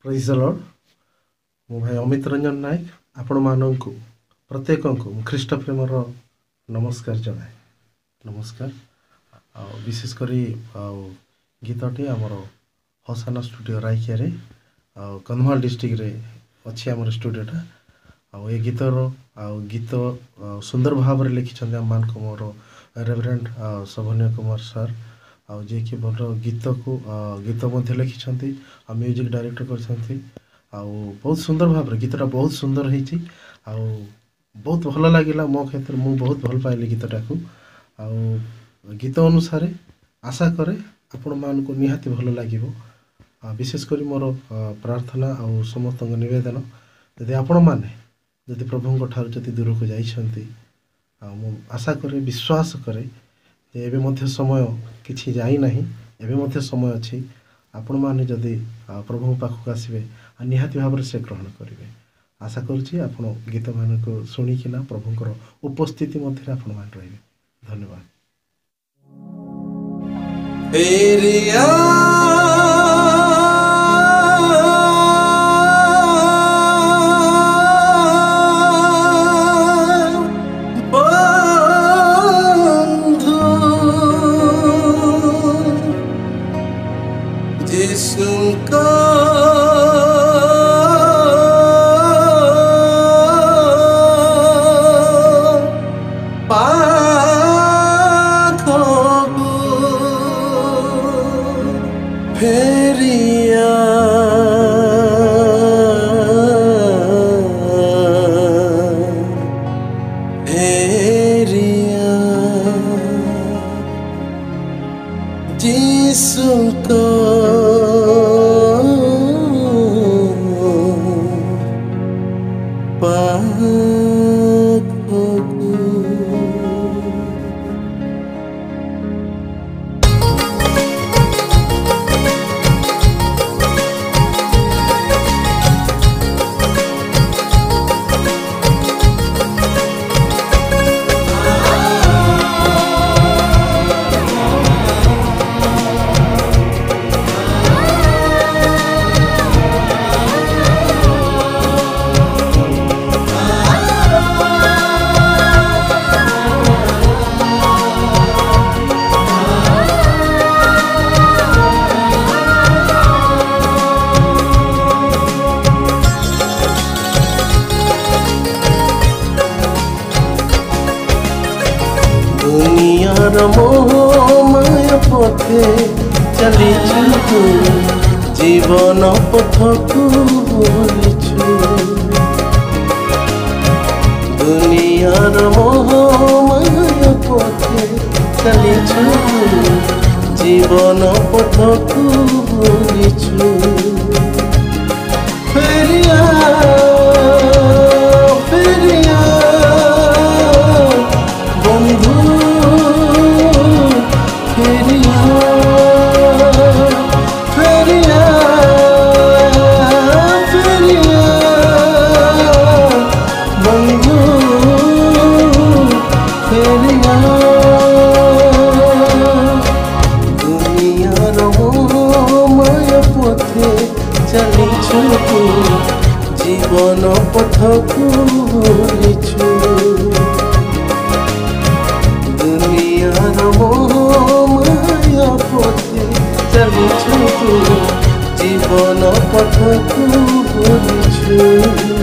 Praise the Lord. मो भाई अमित रंजन नायक आपण मानू प्रत्येक ख्रीष्ट प्रेमर नमस्कार जनाए। नमस्कार। विशेषकर गीतटी आमर हसाना स्टूडियो रायखिया कंधमाल डिस्ट्रिक्ट रे अच्छी आम स्टूडियोटा ये गीत सुंदर भाव में लिखिं आम मान मोर रेवरेंड शोभनीय कुमार सर जे कि भल गीत को गीत लिखिं म्यूजिक डायरेक्टर कर बहुत सुंदर भाव में गीतटा बहुत सुंदर होती बहुत भल लगे मो क्षेत्र में बहुत भल पाइली गीतटा को गीत अनुसार आशा करे आपण मान को निहाती भल लगे। विशेषकर मोर प्रार्थना और समस्त निवेदन यदि आपण मैंने जदि प्रभु ठार जदि दूर को जाइछंती आशा करे विश्वास करे एवं समय किछि जाई नहीं एवं समय अच्छी आपण मैंने जदि प्रभु पाखक आसबे निहाती भाव से ग्रहण करेंगे। आशा करुँची आपण गीत मान को शुणिकिना प्रभुंर उपस्थिति मध्य आपण मान रहिबे। धन्यवाद। मोहमाया पथे चलीछु जीवन पथकु बोलिछु दुनियार मोहमाया पथे चलीछु जीवन पथकु बोलिछु फेरिया फेरिया बंधु जीवन पथकु बोलिछु दुनियार मोहमाया पथे चलिछु जीवन पथकु बोलिछु।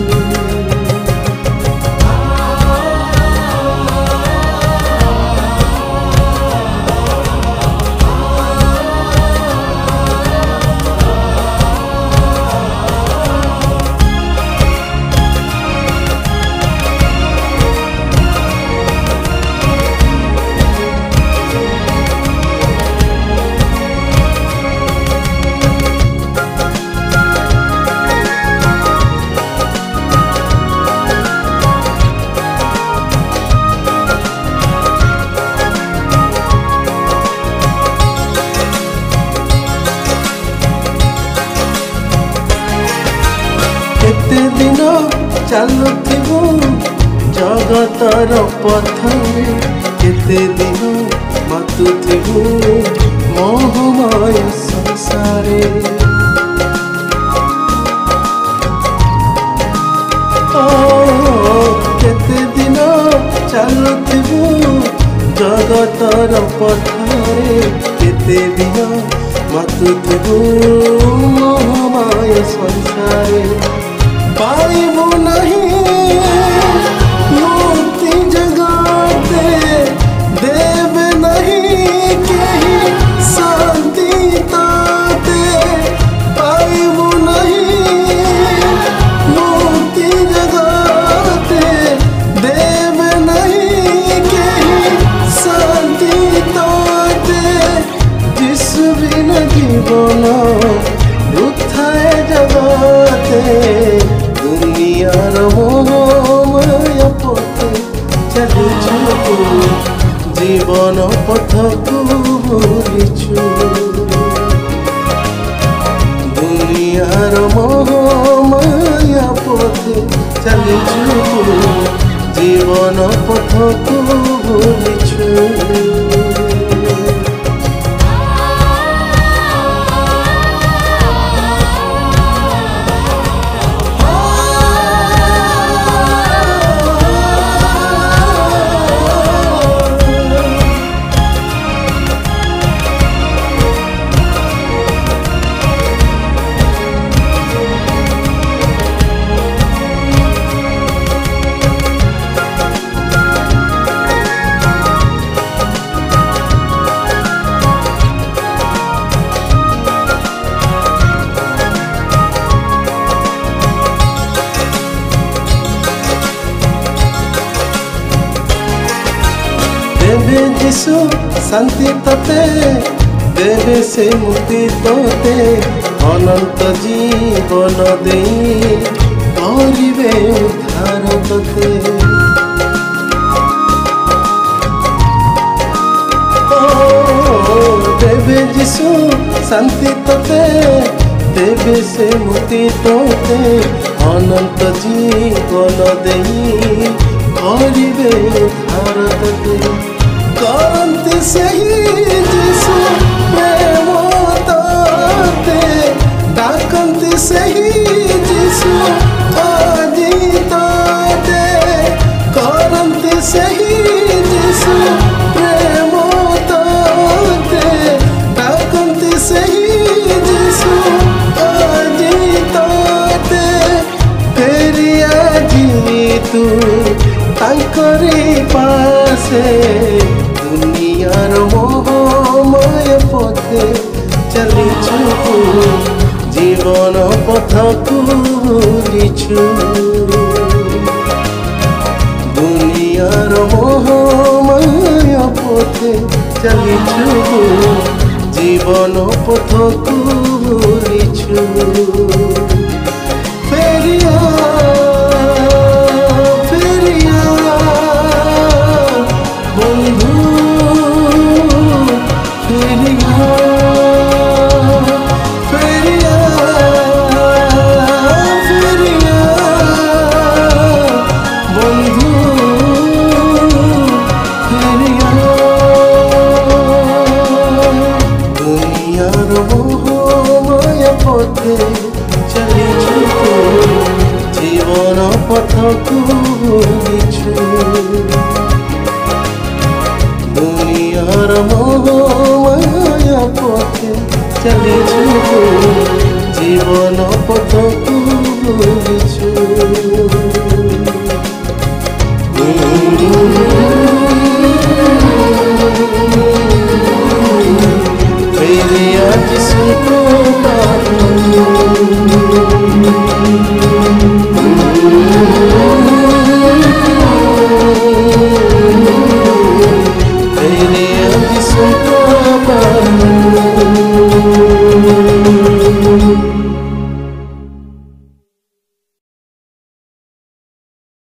केते दिन चलुथिबु जगतर पथरे केते दिन मातुथिबु मोहमाया संसारे मोहमाय संसारे पाइबु नहीं मुक्ति जगते देव नहीं कहीं शांति ताते पाइबु नहीं मुक्ति जगते देव नहीं कहीं शांति ताते जिस बिन जीवन वृथाए जगते दुनियार मोहमाय पथे चलिछु जीवन पथकु भूलिछु दुनियार मोहमाय पथे चलिछु जीवन पथकु भूलिछु देवे जिसु शांति तते देवे से मुक्ति तोते अनंत जीवन दे करिवे उद्धार तते देवे जिसु शांति तते देवे से मुक्ति तोते अनंत जीवन दे करिवे उद्धार तते करंती सही जिसु प्रेम ताते डाकंती सही जिसु आदि ताते करंती सही जिसु प्रेम ताते डाकंती सही जिसु आदि ताते फेरिया जी तू तांकरी पासे दुनियार मोहमाय पथे चलिछु जीवन पथकु भूलिछु दुनियार मोहमाय पथे चलिछु जीवन पथकु भूलिछु फेरिया जीवन पथकु भूलिछु दुनियार मोहमाय पथे चलिछु जीवन